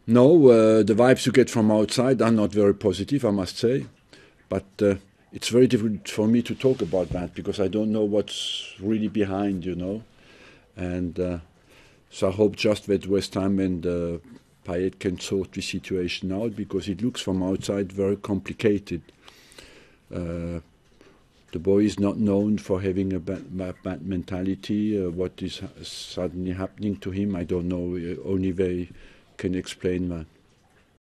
No, the vibes you get from outside are not very positive, I must say. But it's very difficult for me to talk about that because I don't know what's really behind, you know. And so I hope just that West Ham and Payet can sort the situation out because it looks from outside very complicated. The boy is not known for having a bad mentality. What is suddenly happening to him, I don't know. Only they can explain that.